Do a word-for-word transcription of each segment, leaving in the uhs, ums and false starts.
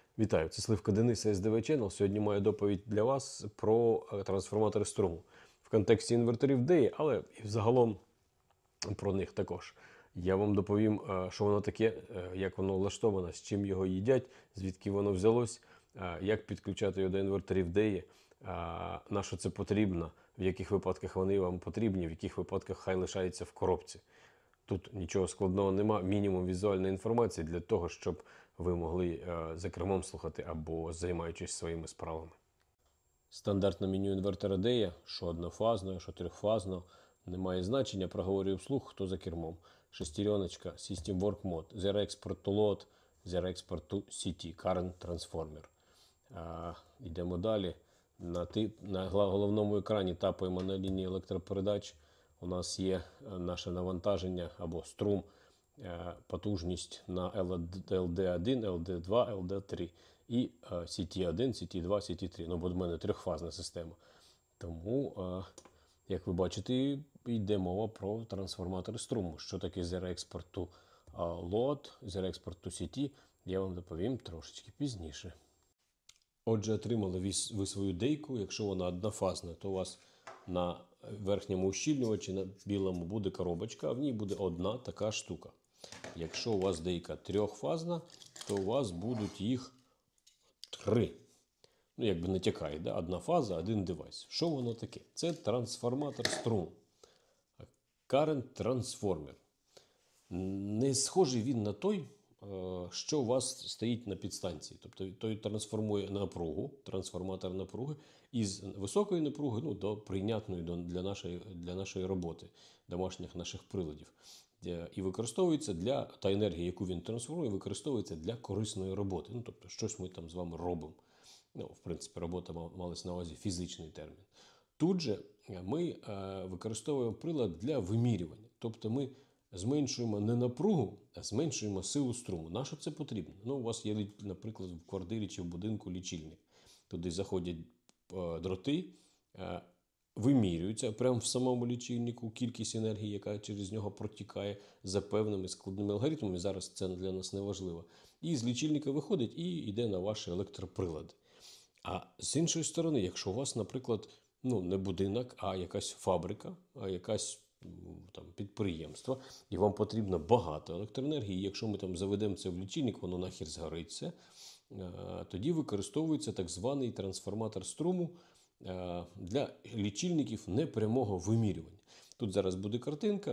Вітаю, це Сливка Денис, ес де ве Channel. Сьогодні маю доповідь для вас про трансформатори струму в контексті інверторів деї, але і взагалом про них також. Я вам доповім, що воно таке, як воно влаштовано, з чим його їдять, звідки воно взялось, як підключати його до інверторів деї, на що це потрібно, в яких випадках вони вам потрібні, в яких випадках хай лишається в коробці. Тут нічого складного нема, мінімум візуальної інформації для того, щоб ви могли е, за кермом слухати або займаючись своїми справами. Стандартне меню інвертора дея, що однофазно, що трьохфазно, не має значення, проговорюю вслух, хто за кермом. Шестереночка, System Work Mode, Zero Export to Load, Zero Export to сі ті, Current Transformer. А, йдемо далі. На, тип, на головному екрані тапаємо на лінії електропередач. У нас є наше навантаження або струм, потужність на ел де один, ел де два, ел де три і сі ті один, сі ті два, сі ті три. Ну, бо в мене трьохфазна система. Тому, як ви бачите, йде мова про трансформатор струму. Що таке Zero Export to Load, Zero Export to сі ті, я вам доповім трошечки пізніше. Отже, отримали ви свою дейку. Якщо вона однофазна, то у вас на верхньому ущільнювачі на білому буде коробочка, а в ній буде одна така штука. Якщо у вас дейка трьохфазна, то у вас будуть їх три. Ну, якби натякає, да? Одна фаза, один девайс. Що воно таке? Це трансформатор струму. Current Transformer. Не схожий він на той, що у вас стоїть на підстанції. Тобто той трансформує напругу, трансформатор напруги із високої напруги, ну, до прийнятної для нашої, для нашої роботи, домашніх наших приладів. І використовується для, та енергія, яку він трансформує, використовується для корисної роботи. Ну, тобто, щось ми там з вами робимо. Ну, в принципі, робота малась на увазі фізичний термін. Тут же ми е, використовуємо прилад для вимірювання. Тобто ми зменшуємо не напругу, а зменшуємо силу струму. На що це потрібно? Ну, у вас є, наприклад, в квартирі чи в будинку лічильник. Туди заходять е, дроти, е, вимірюються прямо в самому лічильнику кількість енергії, яка через нього протікає за певними складними алгоритмами. Зараз це для нас не важливо. І з лічильника виходить і йде на ваші електроприлади. А з іншої сторони, якщо у вас, наприклад, ну, не будинок, а якась фабрика, а якась там підприємство, і вам потрібно багато електроенергії, і якщо ми там заведемо це в лічильник, воно нахер згориться, тоді використовується так званий трансформатор струму для лічильників непрямого вимірювання. Тут зараз буде картинка.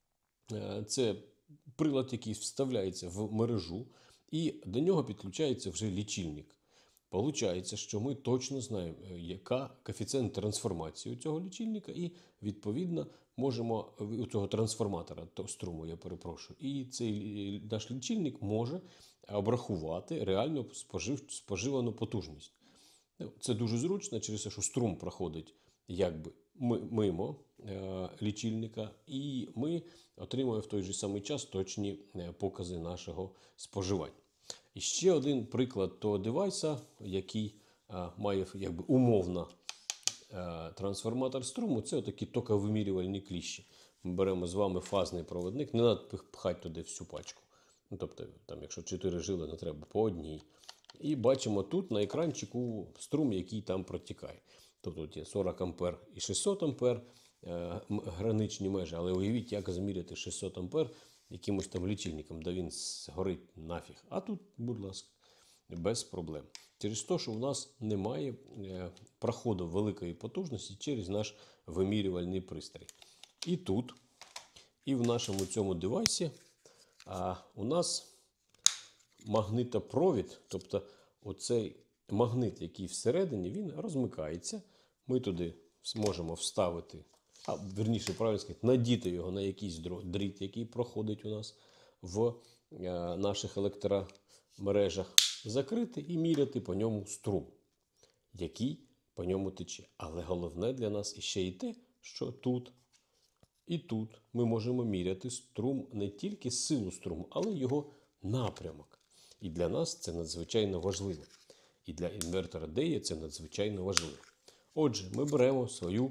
Це прилад, який вставляється в мережу, і до нього підключається вже лічильник. Получається, що ми точно знаємо, яка коефіцієнт трансформації у цього лічильника, і, відповідно, можемо у цього трансформатора струму, я перепрошую, і цей наш лічильник може обрахувати реальну спожив, споживану потужність. Це дуже зручно, через те, що струм проходить якби мимо е, лічильника, і ми отримуємо в той же самий час точні покази нашого споживання. І ще один приклад того девайса, який а, має якби умовно а, трансформатор струму, це отакі токовимірювальні кліщі. Ми беремо з вами фазний проводник, не треба пхати туди всю пачку. Ну, тобто, там, якщо чотири жили, не треба по одній. І бачимо тут на екранчику струм, який там протікає. Тобто тут є сорок ампер і шістсот ампер, е, граничні межі, але уявіть, як заміряти шістсот ампер якимось там лічильником, де він згорить нафіг. А тут, будь ласка, без проблем. Через те, що в нас немає е, проходу великої потужності через наш вимірювальний пристрій. І тут, і в нашому цьому девайсі а, у нас магнитопровід, тобто оцей магнит, який всередині, він розмикається. Ми туди зможемо вставити, а верніше, правильно сказати, надіти його на якийсь дріт, який проходить у нас в е, наших електромережах, закрити і міряти по ньому струм, який по ньому тече. Але головне для нас іще й те, що тут і тут ми можемо міряти струм, не тільки силу струму, але й його напрямок. І для нас це надзвичайно важливо. І для інвертора дея це надзвичайно важливо. Отже, ми беремо свою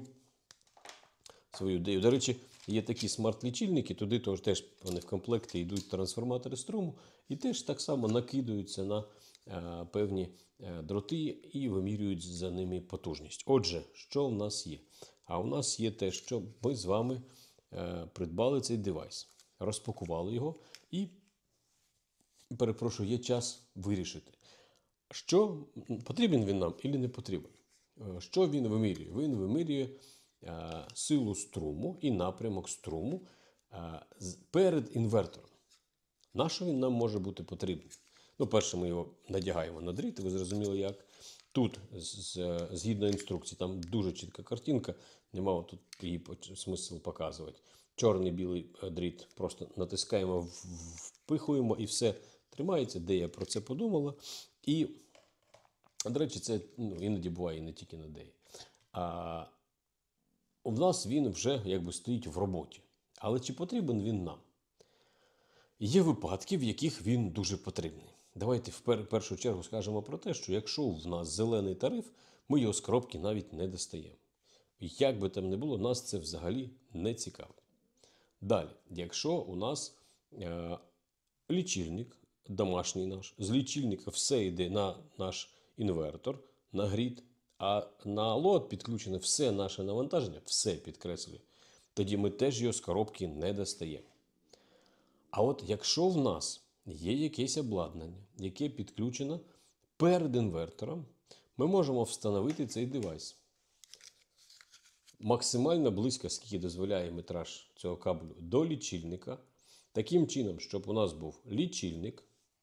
свою дею. До речі, є такі смарт-лічильники, туди теж вони в комплекті йдуть трансформатори струму і теж так само накидаються на е, певні е, дроти і вимірюють за ними потужність. Отже, що в нас є? А у нас є те, що ми з вами е, придбали цей девайс, розпакували його і, перепрошую, є час вирішити, що потрібен він нам і не потрібен. Е, Що він вимірює? Він вимірює е, силу струму і напрямок струму е, з- перед інвертором. На що він нам може бути потрібен? Ну, перше, ми його надягаємо на дріт, ви зрозуміли як. Тут, з- з- згідно інструкції, там дуже чітка картинка, нема тут її поч- смисл показувати. Чорний білий е, дріт просто натискаємо, в- впихуємо і все тримається, де я про це подумала. І, до речі, це ну, іноді буває і не тільки на деї. А у нас він вже якби стоїть в роботі. Але чи потрібен він нам? Є випадки, в яких він дуже потрібний. Давайте в пер- першу чергу скажемо про те, що якщо в нас зелений тариф, ми його з коробки навіть не достаємо. Як би там не було, нас це взагалі не цікавить. Далі, якщо у нас е, лічильник, домашній наш, з лічильника все йде на наш інвертор, на грід, а на лот підключене все наше навантаження, все підкреслюю, тоді ми теж його з коробки не достаємо. А от якщо в нас є якесь обладнання, яке підключено перед інвертором, ми можемо встановити цей девайс. Максимально близько, скільки дозволяє метраж цього кабелю, до лічильника. Таким чином, щоб у нас був лічильник,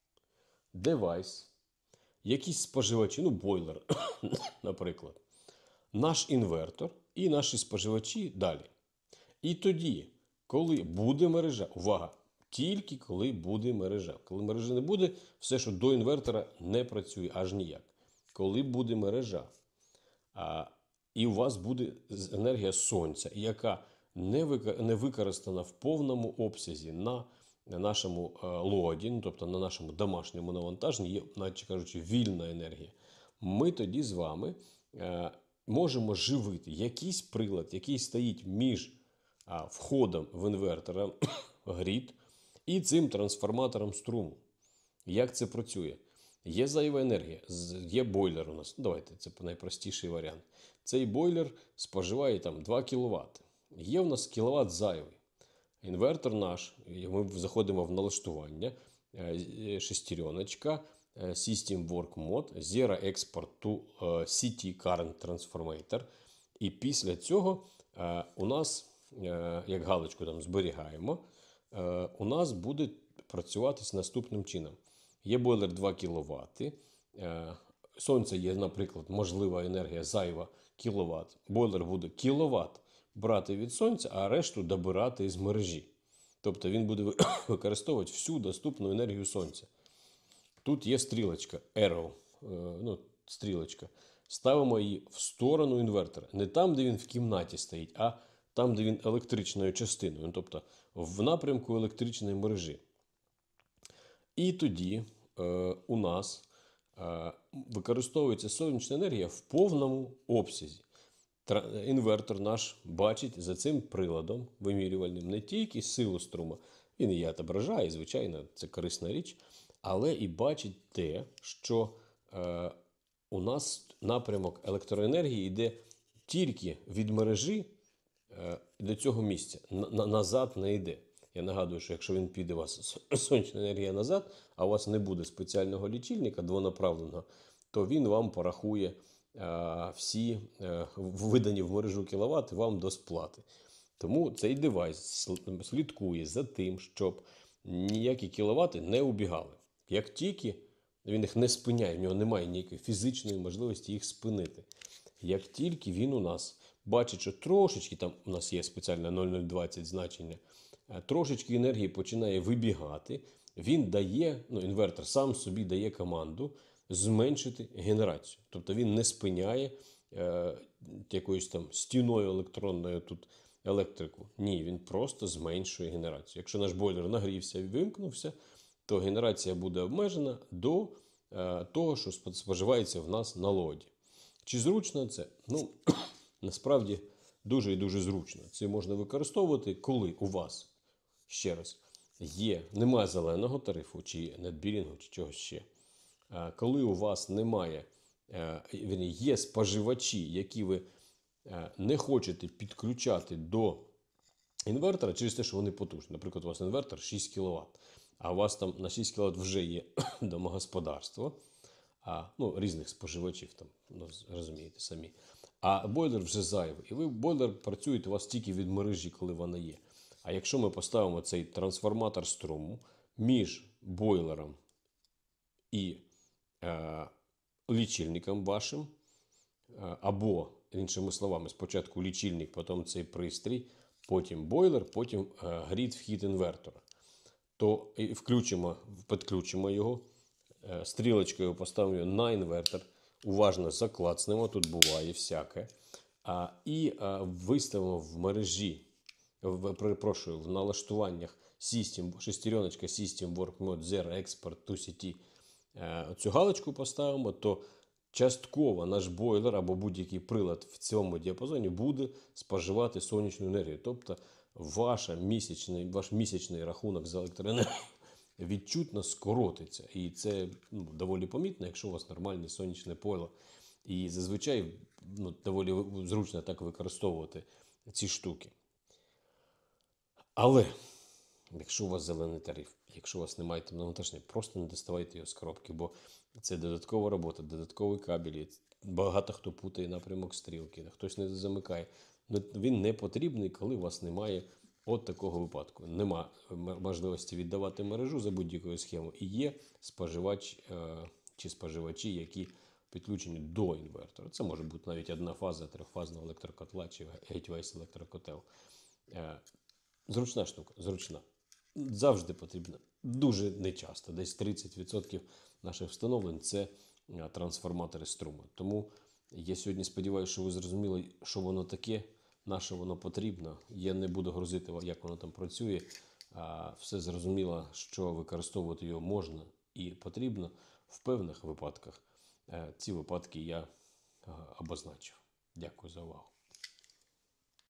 девайс, якісь споживачі, ну бойлер, наприклад, наш інвертор і наші споживачі далі. І тоді, коли буде мережа, увага, тільки коли буде мережа. Коли мережі не буде, все, що до інвертора, не працює аж ніяк. Коли буде мережа, а, і у вас буде енергія сонця, яка не, вика, не використана в повному обсязі на, на нашому а, лоді, ну, тобто на нашому домашньому навантаженні, є, наче кажучи, вільна енергія, ми тоді з вами а, можемо живити якийсь прилад, який стоїть між а, входом в інвертора грід і цим трансформатором струму. Як це працює? Є зайва енергія, є бойлер у нас. Давайте, це найпростіший варіант. Цей бойлер споживає там два кіловати. Є у нас кіловат зайвий. Інвертор наш, ми заходимо в налаштування, шестереночка, System Work Mode, Zero Export to сі ті Current Transformator. І після цього у нас, як галочку там зберігаємо, у нас буде працювати наступним чином. Є бойлер два кіловати. Сонце є, наприклад, можлива енергія зайва кіловат. Бойлер буде кіловат брати від сонця, а решту добирати з мережі. Тобто він буде використовувати всю доступну енергію сонця. Тут є стрілочка, arrow, ну, стрілочка. Ставимо її в сторону інвертора. Не там, де він в кімнаті стоїть, а там, де він електричною частиною. Тобто в напрямку електричної мережі. І тоді е, у нас е, використовується сонячна енергія в повному обсязі. Тра, інвертор наш бачить за цим приладом вимірювальним не тільки силу струму, він її відображає, звичайно, це корисна річ, але і бачить те, що е, у нас напрямок електроенергії йде тільки від мережі е, до цього місця, на, назад не йде. Я нагадую, що якщо він піде у вас сонячна енергія назад, а у вас не буде спеціального лічильника двонаправленого, то він вам порахує а, всі а, видані в мережу кіловати вам до сплати. Тому цей девайс слідкує за тим, щоб ніякі кіловати не убігали. Як тільки він їх не спиняє, в нього немає ніякої фізичної можливості їх спинити. Як тільки він у нас бачить, що трошечки, там у нас є спеціальне нуль нуль двадцять значення, трошечки енергії починає вибігати, він дає, ну, інвертор сам собі дає команду зменшити генерацію. Тобто він не спиняє е, якоюсь там стіною електронною тут електрику. Ні, він просто зменшує генерацію. Якщо наш бойлер нагрівся і вимкнувся, то генерація буде обмежена до е, того, що споживається в нас на лоді. Чи зручно це? Ну, насправді, дуже і дуже зручно. Це можна використовувати, коли у вас, ще раз, є, немає зеленого тарифу, чи нетбілінгу, чи чогось ще. Е, Коли у вас немає, е, вірні, є споживачі, які ви е, не хочете підключати до інвертора через те, що вони потужні. Наприклад, у вас інвертор шість кіловат, а у вас там на шість кіловат вже є домогосподарство, а, ну, різних споживачів, там, ну, розумієте самі. А бойлер вже зайвий. І ви бойлер працюєте у вас тільки від мережі, коли вона є. А якщо ми поставимо цей трансформатор струму між бойлером і е, лічильником вашим, е, або, іншими словами, спочатку лічильник, потім цей пристрій, потім бойлер, потім е, грід вхід інвертора, то і включимо, підключимо його, е, стрілочкою поставимо на інвертор, уважно заклацнемо, тут буває всяке, а, і а, виставимо в мережі, в, перепрошую, в налаштуваннях System, шестереночка System Work Mode Zero Export to City, е, цю галочку поставимо, то частково наш бойлер або будь-який прилад в цьому діапазоні буде споживати сонячну енергію. Тобто ваша місячний, ваш місячний рахунок за електроенергію відчутно скоротиться. І це, ну, доволі помітно, якщо у вас нормальне сонячне поле. І зазвичай, ну, доволі зручно так використовувати ці штуки. Але якщо у вас зелений тариф, якщо у вас немає там навантаження, просто не доставайте його з коробки, бо це додаткова робота, додаткові кабелі. Багато хто путає напрямок стрілки, хтось не замикає. Він не потрібний, коли у вас немає от такого випадку. Нема можливості віддавати мережу за будь-якою схемою. І є споживач чи споживачі, які підключені до інвертора. Це може бути навіть одна фаза трьохфазного електрокотла чи гейтвейс електрокотел. Зручна штука, зручна. Завжди потрібна. Дуже нечасто. Десь тридцять відсотків наших встановлень – це трансформатори струму. Тому я сьогодні сподіваюся, що ви зрозуміли, що воно таке, на що воно потрібно. Я не буду грузити, як воно там працює. Все зрозуміло, що використовувати його можна і потрібно в певних випадках. Ці випадки я обозначив. Дякую за увагу.